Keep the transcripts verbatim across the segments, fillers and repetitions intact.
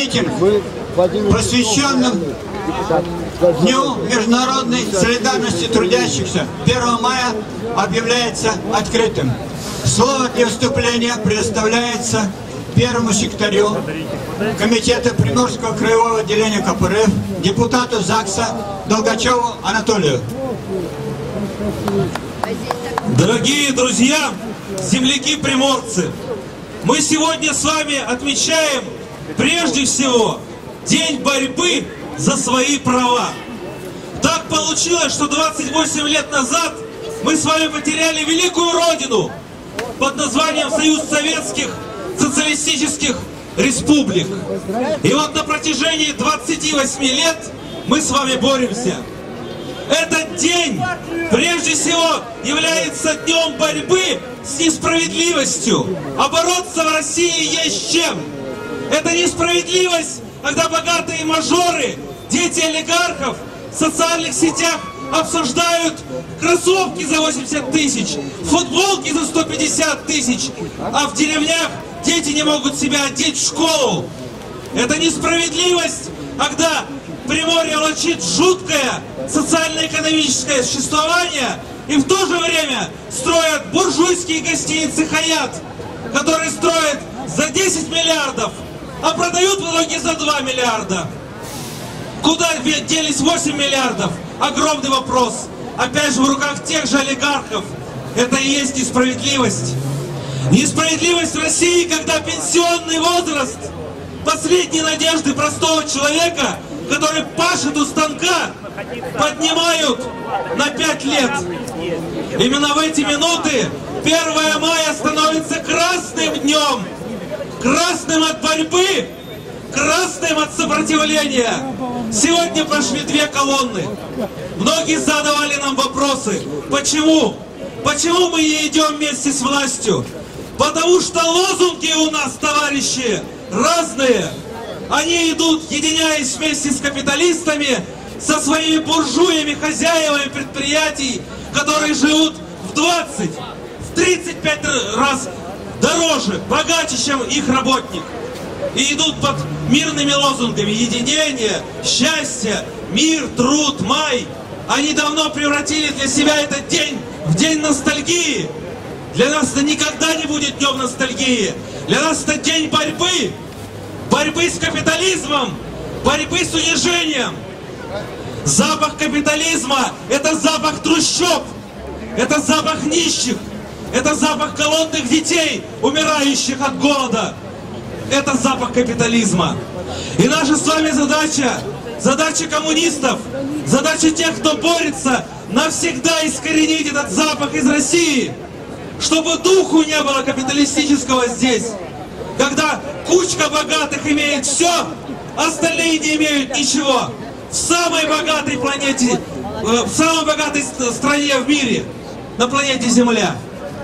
митинг, посвященном Дню международной солидарности трудящихся, первого мая, объявляется открытым. Слово для выступления предоставляется первому секретарю комитета Приморского краевого отделения ка пэ эр эф, депутату ЗАГСа Долгачеву Анатолию. Дорогие друзья, земляки-приморцы, мы сегодня с вами отмечаем прежде всего День борьбы за свои права. Так получилось, что двадцать восемь лет назад мы с вами потеряли великую родину под названием Союз Советских Социалистических Республик. И вот на протяжении двадцати восьми лет мы с вами боремся. Этот день, прежде всего, является днем борьбы с несправедливостью. А бороться в России есть с чем. Это несправедливость, когда богатые мажоры, дети олигархов в социальных сетях обсуждают кроссовки за восемьдесят тысяч, футболки за сто пятьдесят тысяч, а в деревнях дети не могут себя одеть в школу. Это несправедливость, когда Приморье влачит жуткое социально-экономическое существование и в то же время строят буржуйские гостиницы «Хаят», которые строят за десять миллиардов, а продают в итоге за два миллиарда. Куда делись восемь миллиардов? Огромный вопрос. Опять же в руках тех же олигархов. Это и есть несправедливость. Несправедливость в России, когда пенсионный возраст последней надежды простого человека, который пашет у станка, поднимают на пять лет. Именно в эти минуты первое мая становится красным днем. Красным от борьбы, красным от сопротивления. Сегодня пошли две колонны. Многие задавали нам вопросы. Почему? Почему мы не идем вместе с властью? Потому что лозунги у нас, товарищи, разные. Они идут, единяясь вместе с капиталистами, со своими буржуями, хозяевами предприятий, которые живут в двадцать, в тридцать пять раз дороже, богаче, чем их работник. И идут под мирными лозунгами: единение, счастье, мир, труд, май. Они давно превратили для себя этот день в день ностальгии. Для нас это никогда не будет днем ностальгии. Для нас это день борьбы. Борьбы с капитализмом, борьбы с унижением. Запах капитализма – это запах трущоб, это запах нищих, это запах голодных детей, умирающих от голода. Это запах капитализма. И наша с вами задача, задача коммунистов, задача тех, кто борется, навсегда искоренить этот запах из России, чтобы духу не было капиталистического здесь. Когда кучка богатых имеет все, остальные не имеют ничего. В самой богатой планете, в самой богатой стране в мире, на планете Земля.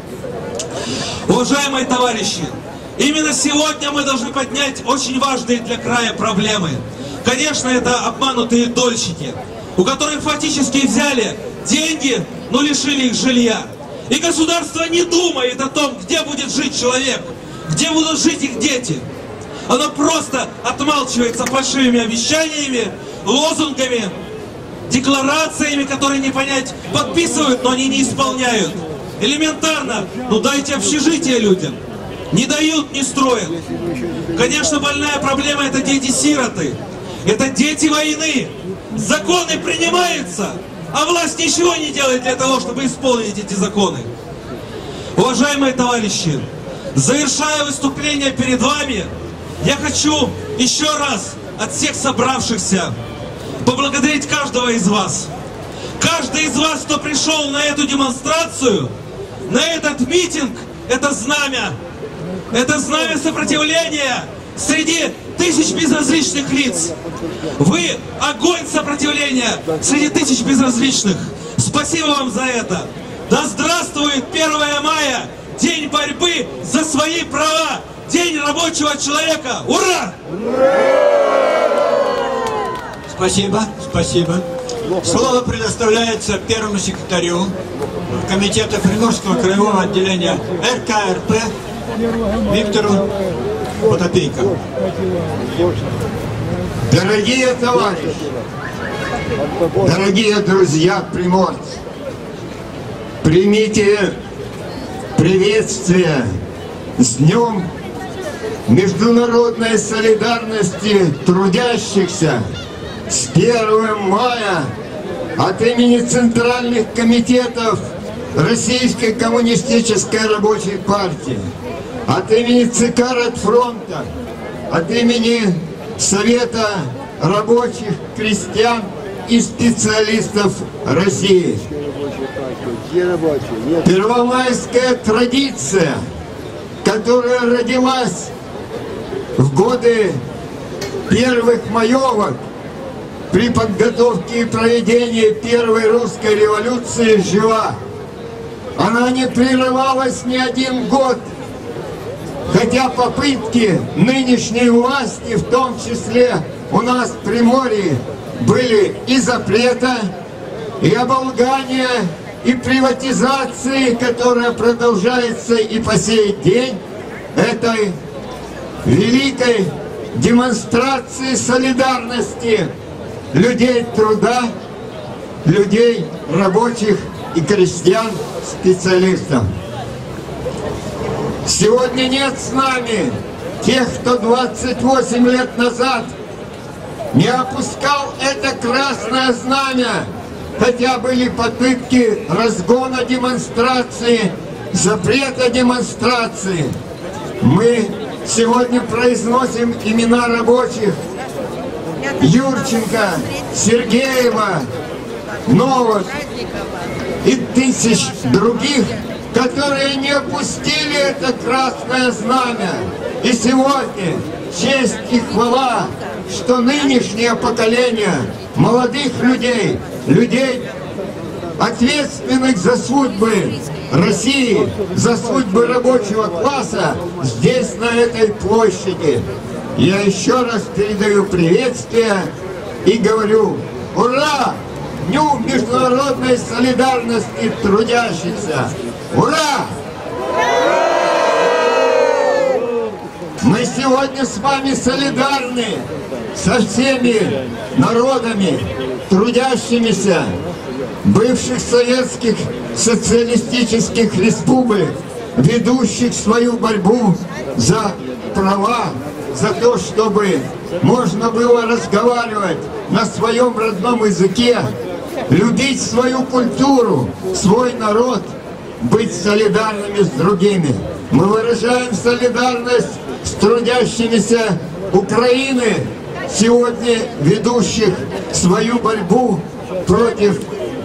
Уважаемые товарищи, именно сегодня мы должны поднять очень важные для края проблемы. Конечно, это обманутые дольщики, у которых фактически взяли деньги, но лишили их жилья. И государство не думает о том, где будет жить человек, где будут жить их дети. Оно просто отмалчивается фальшивыми обещаниями, лозунгами, декларациями, которые не понять, подписывают, но они не исполняют. Элементарно, ну дайте общежитие людям. Не дают, не строят. Конечно, больная проблема — это дети-сироты. Это дети войны. Законы принимаются, а власть ничего не делает для того, чтобы исполнить эти законы. Уважаемые товарищи, завершая выступление перед вами, я хочу еще раз от всех собравшихся поблагодарить каждого из вас. Каждый из вас, кто пришел на эту демонстрацию, на этот митинг, это знамя. Это знамя сопротивления среди тысяч безразличных лиц. Вы огонь сопротивления среди тысяч безразличных. Спасибо вам за это. Да здравствует первое мая, день борьбы за свои права, день рабочего человека. Ура! Спасибо, спасибо. Слово предоставляется первому секретарю комитета Приморского краевого отделения эр ка эр пэ Виктору Потапейко. Дорогие товарищи, дорогие друзья приморцы, примите приветствие с Днем международной солидарности трудящихся с первым мая от имени центральных комитетов Российской коммунистической рабочей партии, от имени ЦК Ротфронта, от имени Совета рабочих, крестьян и специалистов России. Первомайская традиция, которая родилась в годы первых маевок при подготовке и проведении первой русской революции, жива. Она не прерывалась ни один год, хотя попытки нынешней власти, в том числе у нас в Приморье, были и запрета, и оболгания, и приватизации, которая продолжается и по сей день, этой великой демонстрации солидарности людей труда, людей рабочих и крестьян, специалистов. Сегодня нет с нами тех, кто двадцать восемь лет назад не опускал это красное знамя, хотя были попытки разгона демонстрации, запрета демонстрации. Мы сегодня произносим имена рабочих: Юрченко, Сергеева, Новых и тысяч других, которые не опустили это красное знамя. И сегодня честь и хвала, что нынешнее поколение молодых людей, людей, ответственных за судьбы России, за судьбы рабочего класса, здесь, на этой площади. Я еще раз передаю приветствие и говорю: ура! Дню международной солидарности трудящихся! Ура! Мы сегодня с вами солидарны со всеми народами, трудящимися бывших советских социалистических республик, ведущих свою борьбу за права, за то, чтобы можно было разговаривать на своем родном языке, любить свою культуру, свой народ, быть солидарными с другими. Мы выражаем солидарность с трудящимися Украины, сегодня ведущих свою борьбу против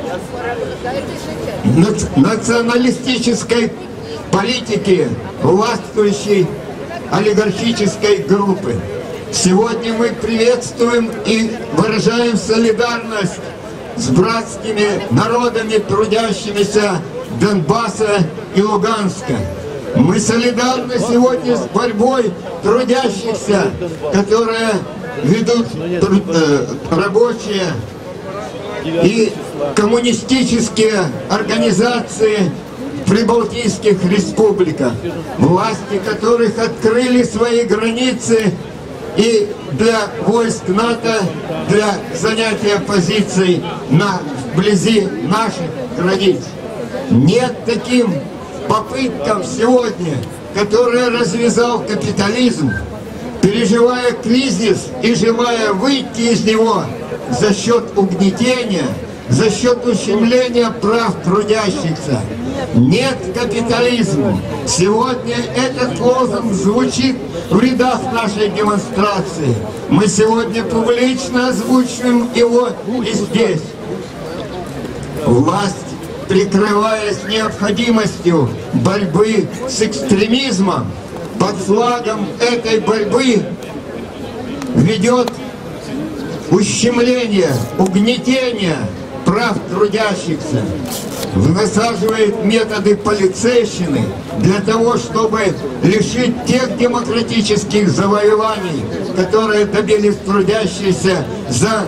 националистической политики властвующей олигархической группы. Сегодня мы приветствуем и выражаем солидарность с братскими народами, трудящимися Донбасса и Луганска. Мы солидарны сегодня с борьбой трудящихся, которые ведут э, рабочие и коммунистические организации в прибалтийских республиках, власти которых открыли свои границы и для войск НАТО, для занятия позиций на, вблизи наших границ. Нет таким попыткам сегодня, которые развязал капитализм, переживая кризис и желая выйти из него за счет угнетения, за счет ущемления прав трудящихся. Нет капитализму. Сегодня этот лозунг звучит в рядах нашей демонстрации. Мы сегодня публично озвучиваем его и здесь. Власть, прикрываясь необходимостью борьбы с экстремизмом, под флагом этой борьбы ведет ущемление, угнетение прав трудящихся, насаживает методы полицейщины для того, чтобы лишить тех демократических завоеваний, которые добились трудящиеся за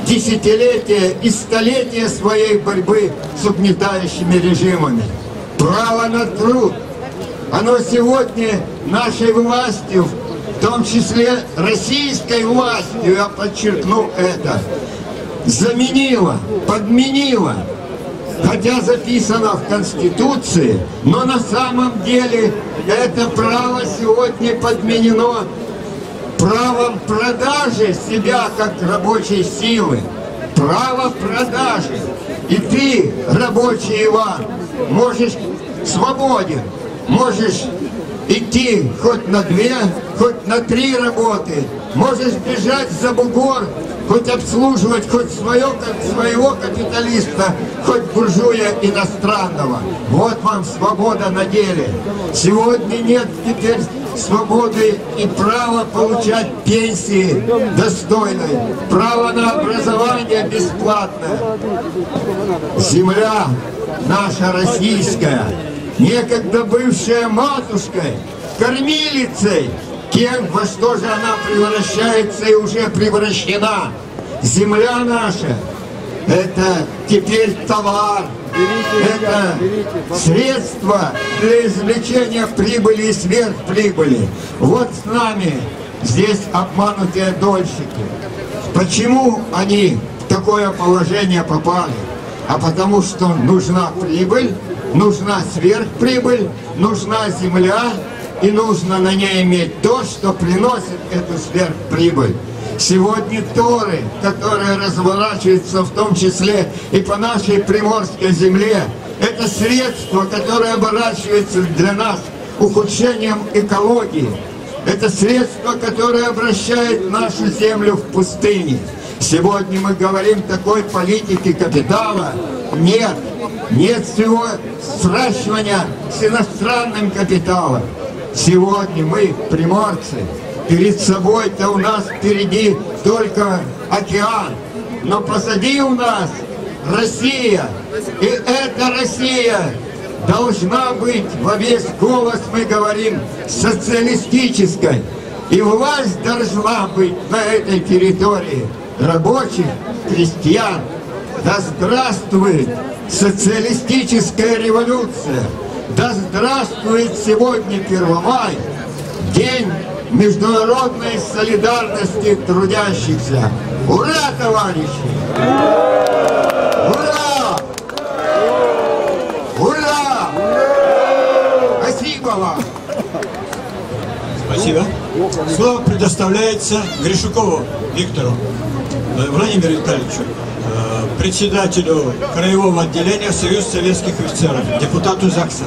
десятилетия и столетия своей борьбы с угнетающими режимами. Право на труд, оно сегодня нашей властью, в том числе российской властью, я подчеркну это, заменило, подменило, хотя записано в Конституции, но на самом деле это право сегодня подменено правом продажи себя как рабочей силы. Право продажи. И ты, рабочий Иван, можешь свободен, можешь идти хоть на две, хоть на три работы, можешь бежать за бугор, хоть обслуживать хоть свое, как своего капиталиста, хоть буржуя иностранного. Вот вам свобода на деле. Сегодня нет теперь свободы и права получать пенсии достойной, право на образование бесплатное. Земля наша российская, некогда бывшая матушкой, кормилицей, тем, во что же она превращается и уже превращена. Земля наша — это теперь товар, это средство для извлечения прибыли и сверхприбыли. Вот с нами здесь обманутые дольщики. Почему они в такое положение попали? А потому что нужна прибыль, нужна сверхприбыль, нужна земля, и нужно на ней иметь то, что приносит эту сверхприбыль. Сегодня торы, которые разворачиваются в том числе и по нашей приморской земле, это средство, которое оборачивается для нас ухудшением экологии. Это средство, которое обращает нашу землю в пустыни. Сегодня мы говорим такой политики капитала. Нет, нет всего сращивания с иностранным капиталом. Сегодня мы, приморцы, перед собой-то у нас впереди только океан, но позади у нас Россия. И эта Россия должна быть, во весь голос мы говорим, социалистической. И власть должна быть на этой территории рабочих, крестьян. Да здравствует социалистическая революция! Да здравствует сегодня Первомай, день международной солидарности трудящихся. Ура, товарищи! Ура! Ура! Спасибо вам! Спасибо. Слово предоставляется Гришукову Виктору Владимиру Витальевичу, председателю краевого отделения Союза советских офицеров, депутату ЗАГСа.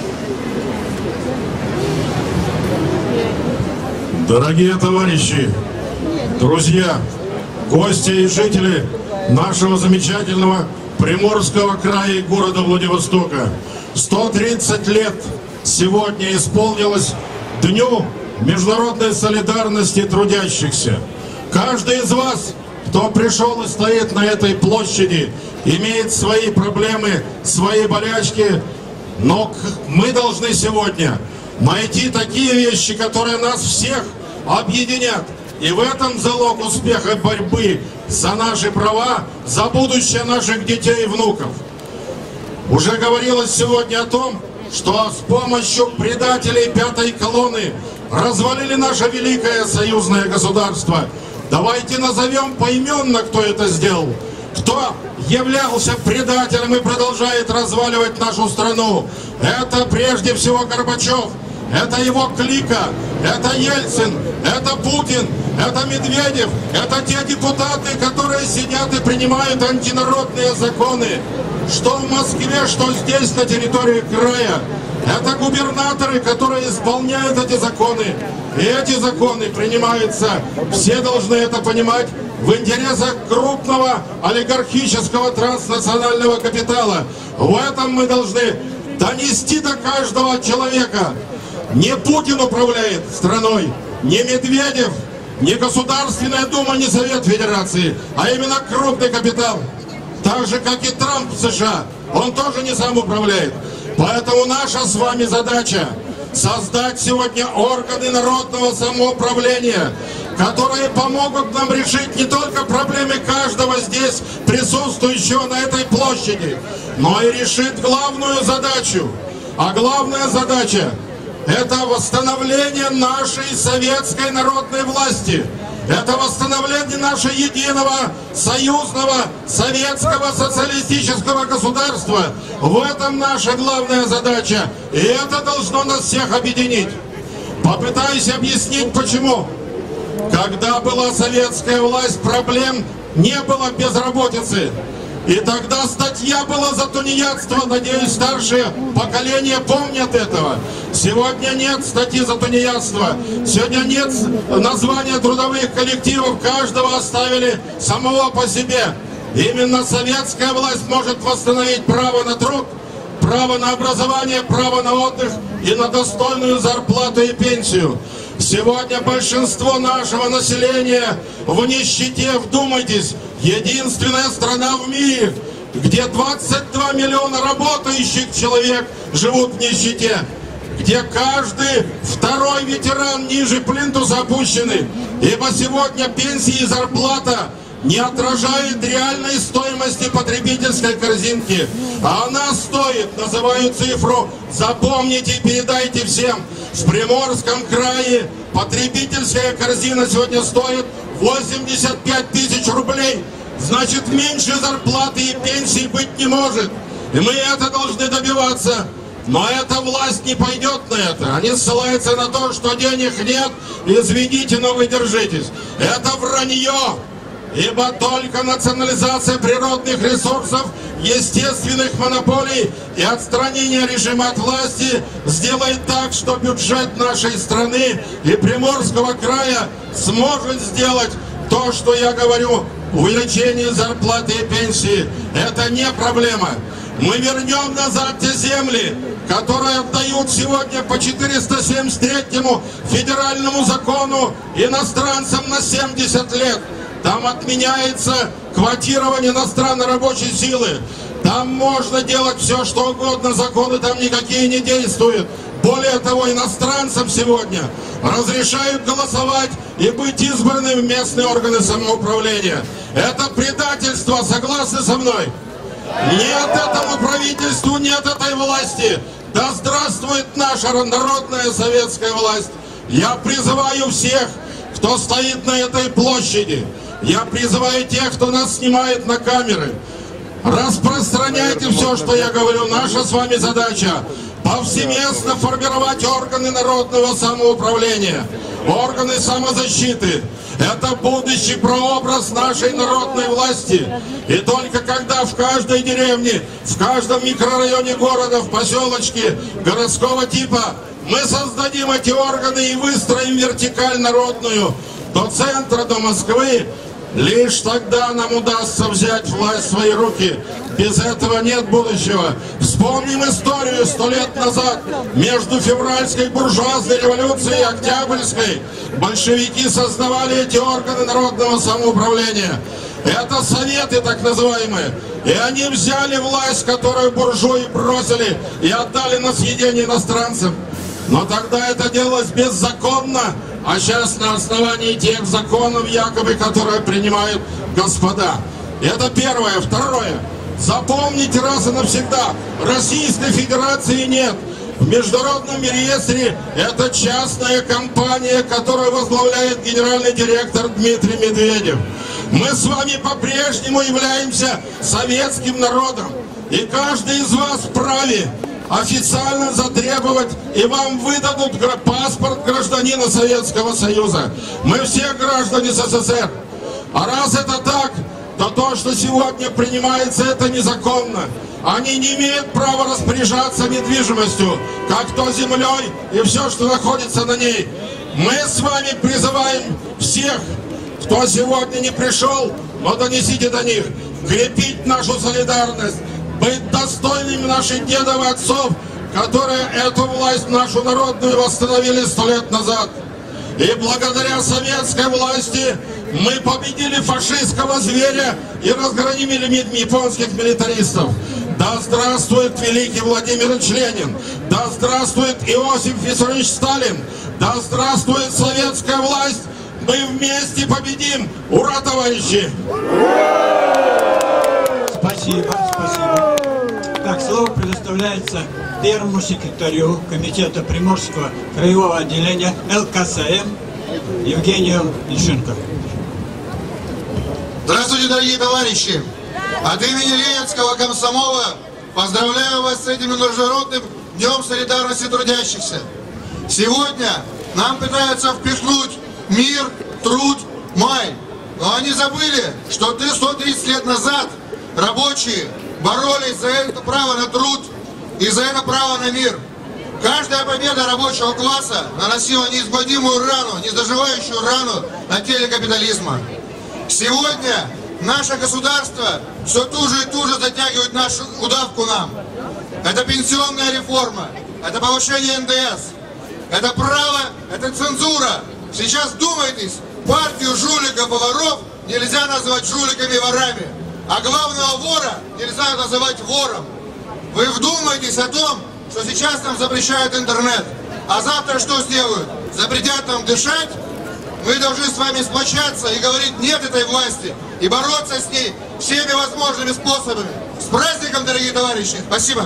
Дорогие товарищи, друзья, гости и жители нашего замечательного Приморского края и города Владивостока, сто тридцать лет сегодня исполнилось Дню международной солидарности трудящихся. Каждый из вас, кто пришел и стоит на этой площади, имеет свои проблемы, свои болячки, но мы должны сегодня найти такие вещи, которые нас всех объединят. И в этом залог успеха борьбы за наши права, за будущее наших детей и внуков. Уже говорилось сегодня о том, что с помощью предателей пятой колонны развалили наше великое союзное государство. Давайте назовем поименно, кто это сделал. Кто являлся предателем и продолжает разваливать нашу страну. Это прежде всего Горбачев, это его клика, это Ельцин, это Путин, это Медведев, это те депутаты, которые сидят и принимают антинародные законы. Что в Москве, что здесь, на территории края. Это губернаторы, которые исполняют эти законы. И эти законы принимаются, все должны это понимать, в интересах крупного олигархического транснационального капитала. В этом мы должны донести до каждого человека. Не Путин управляет страной, не Медведев, не Государственная Дума, не Совет Федерации, а именно крупный капитал. Так же, как и Трамп в США, он тоже не сам управляет. Поэтому наша с вами задача создать сегодня органы народного самоуправления, которые помогут нам решить не только проблемы каждого здесь присутствующего на этой площади, но и решит главную задачу. А главная задача – это восстановление нашей советской народной власти. Это восстановление нашего единого, союзного, советского, социалистического государства. В этом наша главная задача. И это должно нас всех объединить. Попытаюсь объяснить, почему. Когда была советская власть, проблем не было безработицы. И тогда статья была за тунеядство. Надеюсь, старшее поколение помнят этого. Сегодня нет статьи за тунеядство. Сегодня нет названия трудовых коллективов. Каждого оставили самого по себе. Именно советская власть может восстановить право на труд, право на образование, право на отдых и на достойную зарплату и пенсию. Сегодня большинство нашего населения в нищете, вдумайтесь, единственная страна в мире, где двадцать два миллиона работающих человек живут в нищете, где каждый второй ветеран ниже плинтуса опущены, ибо сегодня пенсии и зарплата не отражает реальной стоимости потребительской корзинки. А она стоит, называю цифру, запомните и передайте всем. В Приморском крае потребительская корзина сегодня стоит восемьдесят пять тысяч рублей. Значит, меньше зарплаты и пенсии быть не может. И мы это должны добиваться. Но эта власть не пойдет на это. Они ссылаются на то, что денег нет. Извините, но вы держитесь. Это вранье. Ибо только национализация природных ресурсов, естественных монополий и отстранение режима от власти сделает так, что бюджет нашей страны и Приморского края сможет сделать то, что я говорю, увеличение зарплаты и пенсии. Это не проблема. Мы вернем назад те земли, которые отдают сегодня по четыреста семьдесят третьему федеральному закону иностранцам на семьдесят лет. Там отменяется квотирование иностранной рабочей силы. Там можно делать все, что угодно, законы там никакие не действуют. Более того, иностранцам сегодня разрешают голосовать и быть избранными в местные органы самоуправления. Это предательство, согласны со мной? Нет этому правительству, нет этой власти. Да здравствует наша народная советская власть. Я призываю всех, кто стоит на этой площади, я призываю тех, кто нас снимает на камеры, распространяйте все, что я говорю. Наша с вами задача повсеместно формировать органы народного самоуправления, органы самозащиты. Это будущий прообраз нашей народной власти. И только когда в каждой деревне, в каждом микрорайоне города, в поселочке городского типа мы создадим эти органы и выстроим вертикаль народную до центра, до Москвы, лишь тогда нам удастся взять власть в свои руки. Без этого нет будущего. Вспомним историю сто лет назад. Между февральской буржуазной революцией и октябрьской большевики создавали эти органы народного самоуправления. Это советы так называемые. И они взяли власть, которую буржуи бросили, и отдали на съедение иностранцам. Но тогда это делалось беззаконно, а сейчас на основании тех законов, якобы, которые принимают господа. Это первое. Второе. Запомните раз и навсегда, Российской Федерации нет. В международном реестре это частная компания, которую возглавляет генеральный директор Дмитрий Медведев. Мы с вами по-прежнему являемся советским народом. И каждый из вас вправе официально затребовать, и вам выдадут паспорт гражданина Советского Союза. Мы все граждане СССР. А раз это так, то то, что сегодня принимается, это незаконно. Они не имеют права распоряжаться недвижимостью, как то землей и все, что находится на ней. Мы с вами призываем всех, кто сегодня не пришел, но донесите до них, крепить нашу солидарность, быть достойными наших дедов и отцов, которые эту власть нашу народную восстановили сто лет назад. И благодаря советской власти мы победили фашистского зверя и разгромили японских милитаристов. Да здравствует великий Владимир Ильич Ленин! Да здравствует Иосиф Виссарионович Сталин! Да здравствует советская власть! Мы вместе победим! Ура, товарищи! Спасибо, спасибо. Так, слово предоставляется первому секретарю Комитета Приморского краевого отделения эл ка эс эм Евгению Ильченко. Здравствуйте, дорогие товарищи! От имени Ленинского комсомола поздравляю вас с этим международным днем солидарности трудящихся. Сегодня нам пытаются впихнуть мир, труд, май. Но они забыли, что сто тридцать лет назад рабочие боролись за это право на труд и за это право на мир. Каждая победа рабочего класса наносила неизгладимую рану, незаживающую рану на теле капитализма. Сегодня наше государство все туже и туже затягивает нашу удавку нам. Это пенсионная реформа, это повышение эн дэ эс, это право, это цензура. Сейчас вдумайтесь, партию жуликов и воров нельзя назвать жуликами и ворами, а главного вора нельзя называть вором. Вы вдумайтесь о том, что сейчас нам запрещают интернет, а завтра что сделают? Запретят нам дышать? Мы должны с вами сплочаться и говорить нет этой власти, и бороться с ней всеми возможными способами. С праздником, дорогие товарищи! Спасибо!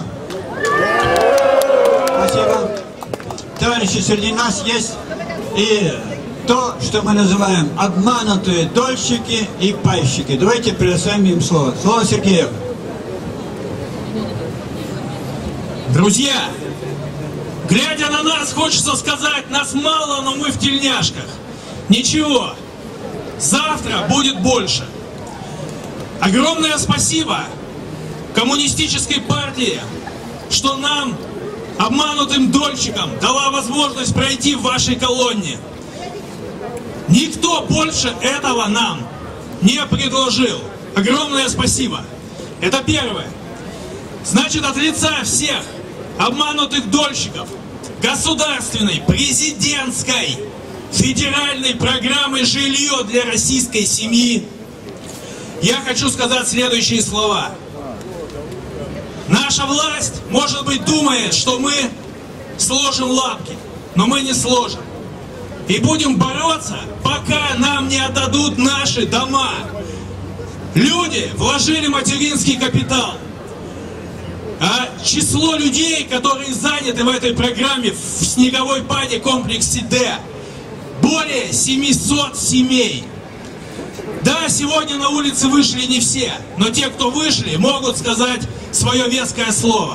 Спасибо. Товарищи, среди нас есть и то, что мы называем обманутые дольщики и пайщики. Давайте предоставим им слово. Слово Сергею. Друзья, глядя на нас, хочется сказать, нас мало, но мы в тельняшках. Ничего, завтра будет больше. Огромное спасибо коммунистической партии, что нам, обманутым дольщикам, дала возможность пройти в вашей колонне. Никто больше этого нам не предложил. Огромное спасибо. Это первое. Значит, от лица всех обманутых дольщиков государственной, президентской, федеральной программы «Жилье для российской семьи» я хочу сказать следующие слова. Наша власть, может быть, думает, что мы сложим лапки, но мы не сложим. И будем бороться, пока нам не отдадут наши дома. Люди вложили материнский капитал. А число людей, которые заняты в этой программе в снеговой бане комплексе Д, более семисот семей. Да, сегодня на улице вышли не все, но те, кто вышли, могут сказать свое веское слово.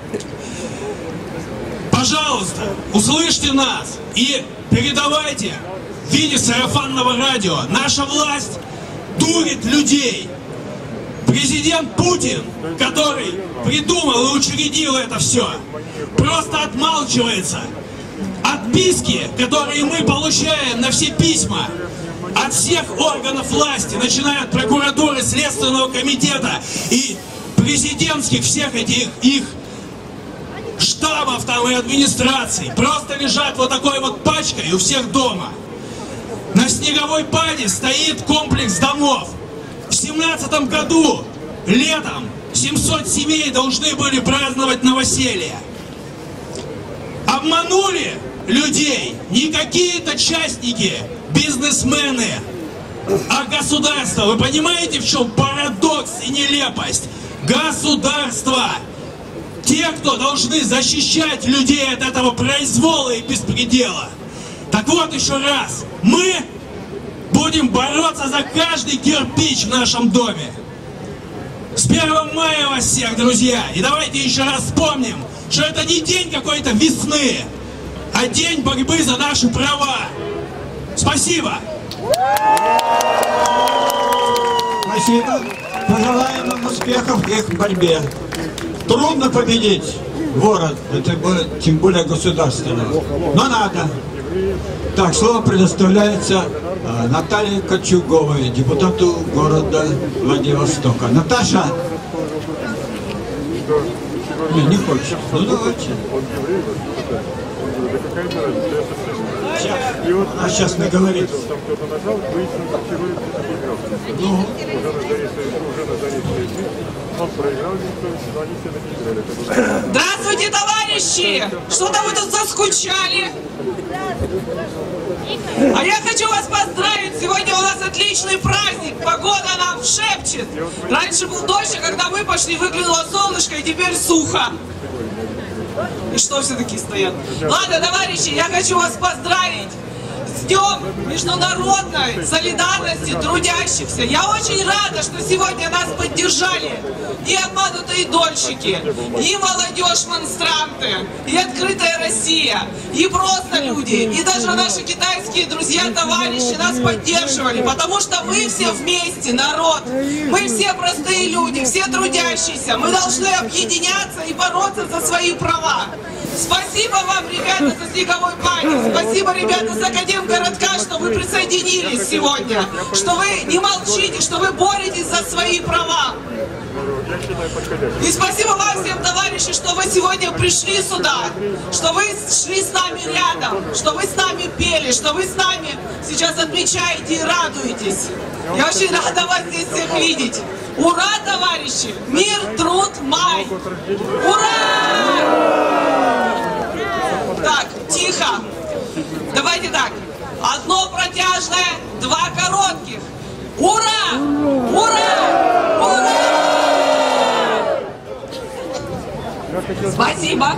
Пожалуйста, услышьте нас и передавайте в виде сарафанного радио. Наша власть дурит людей. Президент Путин, который придумал и учредил это все, просто отмалчивается. Отписки, которые мы получаем на все письма от всех органов власти, начиная от прокуратуры, Следственного комитета и президентских всех этих их штабов там и администраций, просто лежат вот такой вот пачкой у всех дома. На снеговой бане стоит комплекс домов. В семнадцатом году, летом, семьсот семей должны были праздновать новоселье. Обманули людей не какие-то частники, бизнесмены, а государство. Вы понимаете, в чем парадокс и нелепость? Государство. Те, кто должны защищать людей от этого произвола и беспредела. Так вот, еще раз, мы будем бороться за каждый кирпич в нашем доме. С первым мая вас всех, друзья. И давайте еще раз вспомним, что это не день какой-то весны, а день борьбы за наши права. Спасибо. Спасибо. Пожелаем вам успехов в их борьбе. Трудно победить город, это будет, тем более государственного, но надо. Так, слово предоставляется э, Наталье Кочуговой, депутату города Владивостока. Наташа? Не, не хочет. Ну давайте. Сейчас, она сейчас наговорит. Ну. Здравствуйте, товарищи! Что-то вы тут заскучали. А я хочу вас поздравить. Сегодня у нас отличный праздник. Погода нам шепчет. Раньше был дождь, а когда мы пошли, выглянуло солнышко, и теперь сухо. И что все такие стоят? Ладно, товарищи, я хочу вас поздравить с Днем международной солидарности трудящихся. Я очень рада, что сегодня нас поддержали и обманутые дольщики, и молодежь-монстранты, и открытая Россия, и просто люди, и даже наши китайские друзья-товарищи нас поддерживали, потому что мы все вместе, народ, мы все простые люди, все трудящиеся, мы должны объединяться и бороться за свои права. Спасибо вам, ребята, за снеговой парень. Спасибо, ребята, с Академгородка, что вы присоединились сегодня, что вы не молчите, что вы боретесь за свои права. И спасибо вам всем, товарищи, что вы сегодня пришли сюда, что вы шли с нами рядом, что вы с нами пели, что вы с нами сейчас отмечаете и радуетесь. Я очень рада вас здесь всех видеть. Ура, товарищи! Мир, труд, май! Ура! Так, тихо. Давайте так. Одно протяжное, два коротких. Ура! Ура! Ура! Спасибо.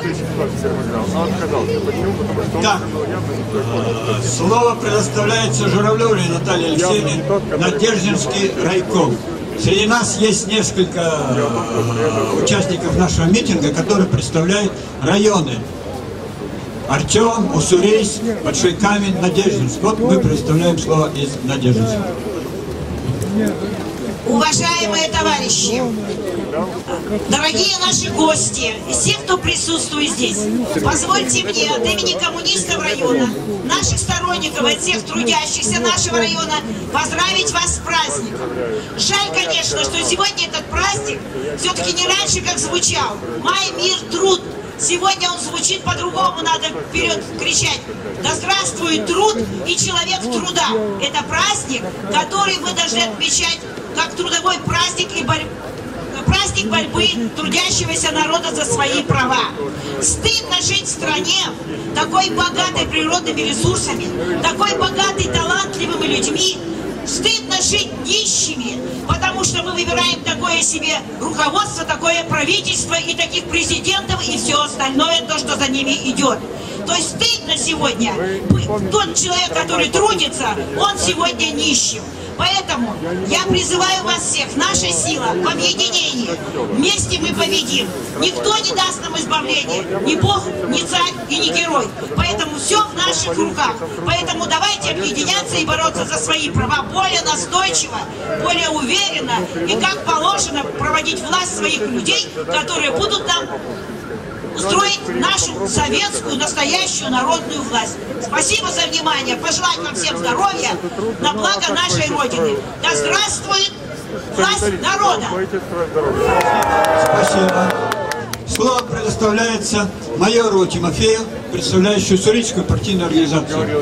Так, слово предоставляется Журавлевой Наталье Алексеевне, Надеждинский райком. Среди нас есть несколько участников нашего митинга, которые представляют районы. Артем, Уссурийск, Большой Камень, Надеждинск. Вот мы представляем слово из Надеждинска. Уважаемые товарищи, дорогие наши гости, все, кто присутствует здесь, позвольте мне от имени коммунистов района, наших сторонников и всех трудящихся нашего района поздравить вас с праздником. Жаль, конечно, что сегодня этот праздник все-таки не раньше, как звучал. Май, мир, труд. Сегодня он звучит по-другому, надо вперед кричать. Да здравствует труд и человек труда. Это праздник, который мы должны отмечать как трудовой праздник и борьбы. Праздник борьбы трудящегося народа за свои права. Стыдно жить в стране, такой богатой природными ресурсами, такой богатой талантливыми людьми. Стыдно жить нищими, потому что мы выбираем такое себе руководство, такое правительство и таких президентов и все остальное, то, что за ними идет. То есть стыдно сегодня. Тот человек, который трудится, он сегодня нищим. Поэтому я призываю вас всех, наша сила в объединении. Вместе мы победим. Никто не даст нам избавления. Ни Бог, ни царь и ни герой. Поэтому все в наших руках. Поэтому давайте объединяться и бороться за свои права более настойчиво, более уверенно и как положено проводить власть своих людей, которые будут нам устроить нашу советскую, настоящую народную власть. Спасибо за внимание. Пожелать вам всем здоровья на благо нашей Родины. Да здравствует власть народа! Спасибо. Слово предоставляется майору Тимофею, представляющему Уссурийскую партийную организацию.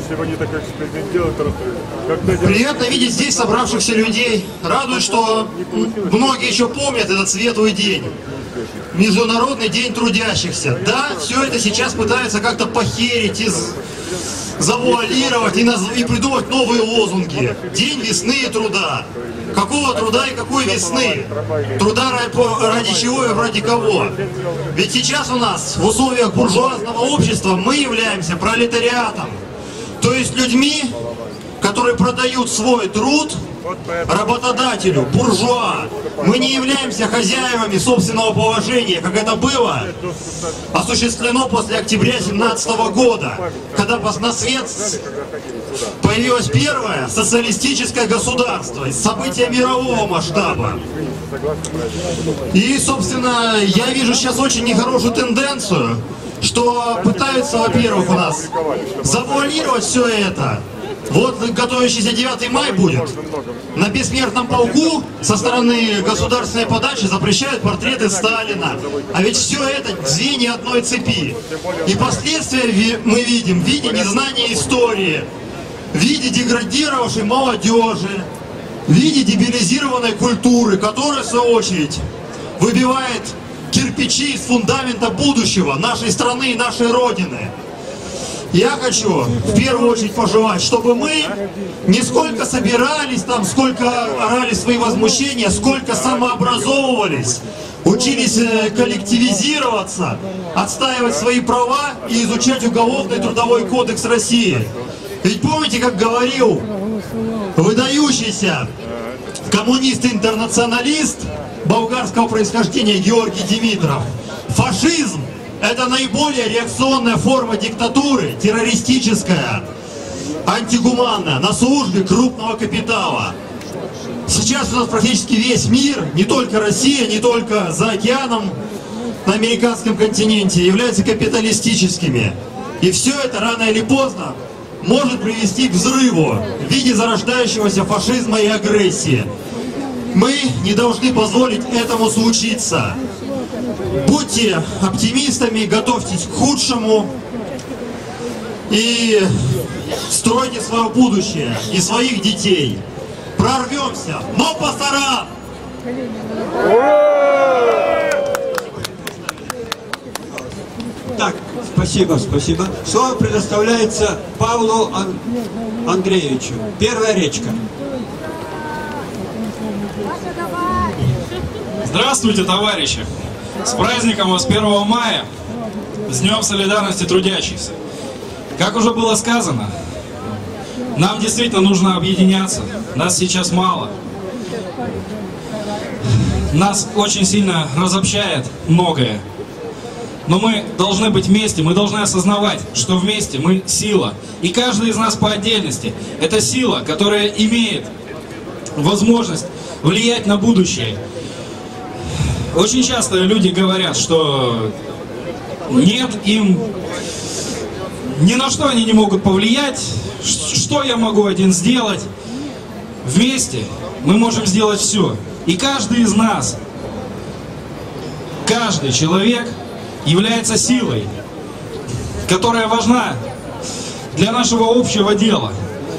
Приятно видеть здесь собравшихся людей. Радует, что многие еще помнят этот светлый день. Международный день трудящихся. Да, все это сейчас пытаются как-то похерить, из... завуалировать и, наз... и придумать новые лозунги. День весны и труда. Какого труда и какой весны? Труда ради чего и ради кого? Ведь сейчас у нас в условиях буржуазного общества мы являемся пролетариатом. То есть людьми, которые продают свой труд работодателю, буржуа. Мы не являемся хозяевами собственного положения, как это было осуществлено после октября семнадцатого года, когда на свет появилось первое социалистическое государство, событие мирового масштаба. И, собственно, я вижу сейчас очень нехорошую тенденцию, что пытаются, во-первых, у нас завуалировать все это Вот готовящийся девятый мая будет. На бессмертном полку со стороны государственной подачи запрещают портреты Сталина. А ведь все это звенья одной цепи. И последствия мы видим в виде незнания истории, в виде деградировавшей молодежи, в виде дебилизированной культуры, которая, в свою очередь, выбивает кирпичи из фундамента будущего нашей страны и нашей Родины. Я хочу в первую очередь пожелать, чтобы мы не сколько собирались там, сколько орали свои возмущения, сколько самообразовывались, учились коллективизироваться, отстаивать свои права и изучать Уголовный трудовой кодекс России. Ведь помните, как говорил выдающийся коммунист-интернационалист болгарского происхождения Георгий Димитров: фашизм — это наиболее реакционная форма диктатуры, террористическая, антигуманная, на службе крупного капитала. Сейчас у нас практически весь мир, не только Россия, не только за океаном, на американском континенте, являются капиталистическими. И все это рано или поздно может привести к взрыву в виде зарождающегося фашизма и агрессии. Мы не должны позволить этому случиться. Будьте оптимистами, готовьтесь к худшему и стройте свое будущее и своих детей. Прорвемся, но пасаран! Так, спасибо, спасибо. Слово предоставляется Павлу Ан... Андреевичу. Первая речка. Здравствуйте, товарищи! С праздником вас первого мая, с Днем солидарности трудящихся. Как уже было сказано, нам действительно нужно объединяться. Нас сейчас мало. Нас очень сильно разобщает многое. Но мы должны быть вместе, мы должны осознавать, что вместе мы сила. И каждый из нас по отдельности – это сила, которая имеет возможность влиять на будущее. Очень часто люди говорят, что нет, им ни на что они не могут повлиять, что я могу один сделать. Вместе мы можем сделать все. И каждый из нас, каждый человек является силой, которая важна для нашего общего дела.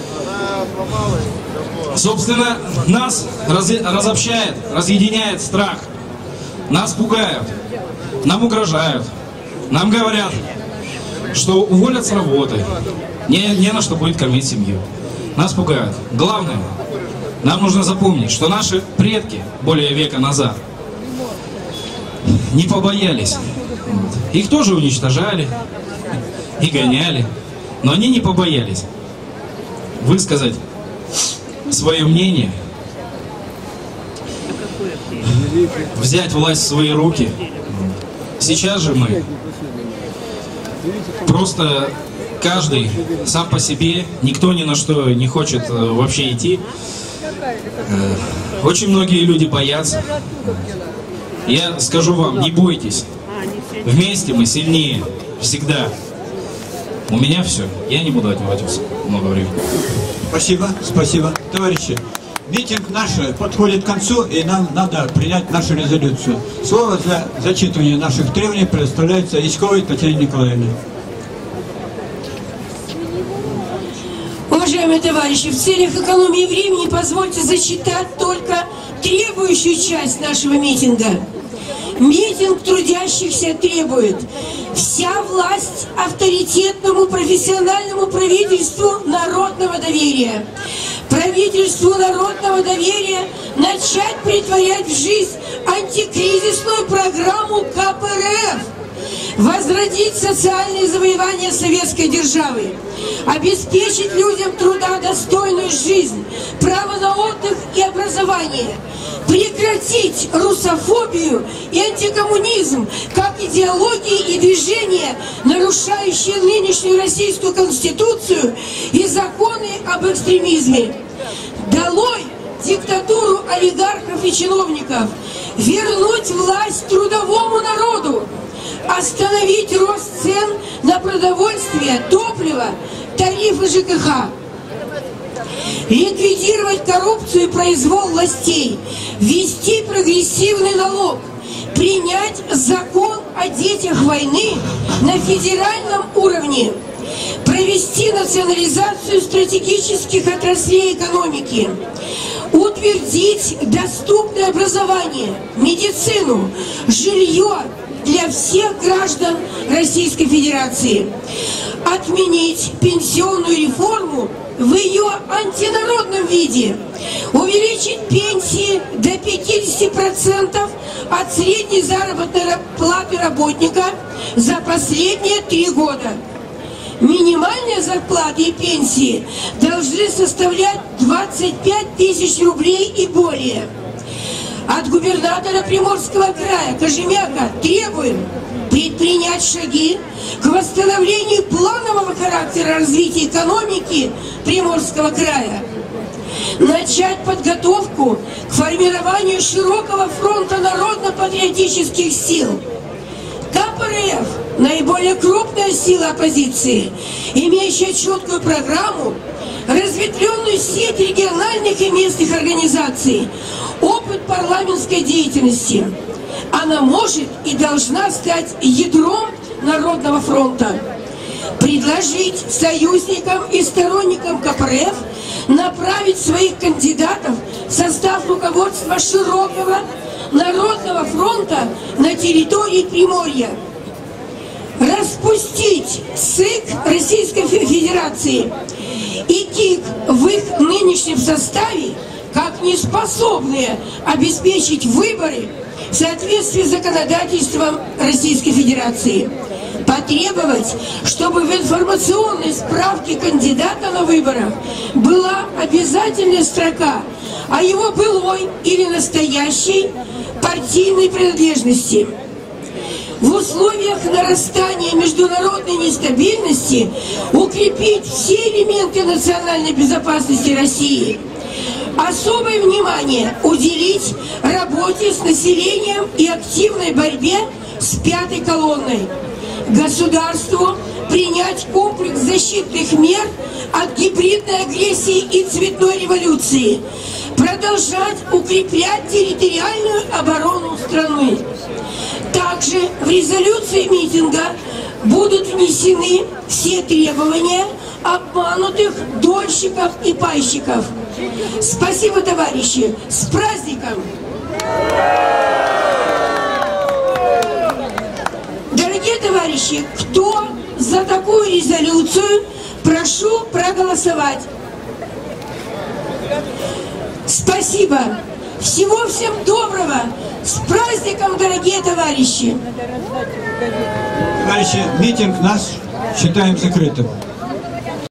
Собственно, нас разобщает, разъединяет страх. Нас пугают, нам угрожают, нам говорят, что уволят с работы, не, не на что будет кормить семью. Нас пугают. Главное, нам нужно запомнить, что наши предки более века назад не побоялись. Их тоже уничтожали и гоняли, но они не побоялись высказать свое мнение, взять власть в свои руки. Сейчас же мы просто каждый сам по себе, никто ни на что не хочет вообще идти. Очень многие люди боятся. Я скажу вам, не бойтесь. Вместе мы сильнее. Всегда. У меня все. Я не буду отнимать у вас много времени. Спасибо, спасибо. Товарищи, митинг наш подходит к концу, и нам надо принять нашу резолюцию. Слово для зачитывания наших требований предоставляется Яськовой Татьяне Николаевне. Уважаемые товарищи, в целях экономии времени позвольте зачитать только требующую часть нашего митинга. Митинг трудящихся требует: вся власть авторитетному профессиональному правительству народного доверия. Правительству народного доверия начать претворять в жизнь антикризисную программу ка пэ эр эф. Возродить социальные завоевания советской державы, обеспечить людям труда достойную жизнь, право на отдых и образование, прекратить русофобию и антикоммунизм как идеологии и движения, нарушающие нынешнюю российскую конституцию и законы об экстремизме. Долой диктатуру олигархов и чиновников, вернуть власть трудовому народу, остановить рост цен на продовольствие, топливо, тарифы жэ ка ха. ликвидировать коррупцию и произвол властей, ввести прогрессивный налог, принять закон о детях войны на федеральном уровне, провести национализацию стратегических отраслей экономики, утвердить доступное образование, медицину, жилье для всех граждан Российской Федерации, отменить пенсионную реформу в ее антинародном виде, увеличить пенсии до пятидесяти процентов от средней заработной платы работника за последние три года. Минимальные зарплаты и пенсии должны составлять двадцать пять тысяч рублей и более. От губернатора Приморского края Кожемяка требуем предпринять шаги к восстановлению планового характера развития экономики Приморского края, начать подготовку к формированию широкого фронта народно-патриотических сил. КПРФ – наиболее крупная сила оппозиции, имеющая четкую программу, разветвленную сеть региональных и местных организаций, опыт парламентской деятельности. Она может и должна стать ядром Народного фронта. Предложить союзникам и сторонникам КПРФ направить своих кандидатов в состав руководства широкого Народного фронта на территории Приморья. Распустить ЦИК Российской Федерации и КИК в их нынешнем составе как неспособные обеспечить выборы в соответствии с законодательством Российской Федерации. Потребовать, чтобы в информационной справке кандидата на выборах была обязательная строка о его былой или настоящей партийной принадлежности. В условиях нарастания международной нестабильности укрепить все элементы национальной безопасности России. Особое внимание уделить работе с населением и активной борьбе с пятой колонной. Государству принять комплекс защитных мер от гибридной агрессии и цветной революции. Продолжать укреплять территориальную оборону страны. Также в резолюции митинга будут внесены все требования обманутых дольщиков и пайщиков. Спасибо, товарищи! С праздником! Дорогие товарищи, кто за такую резолюцию, прошу проголосовать. Спасибо! Всего всем доброго! С праздником, дорогие товарищи! Товарищи, митинг наш считаем закрытым.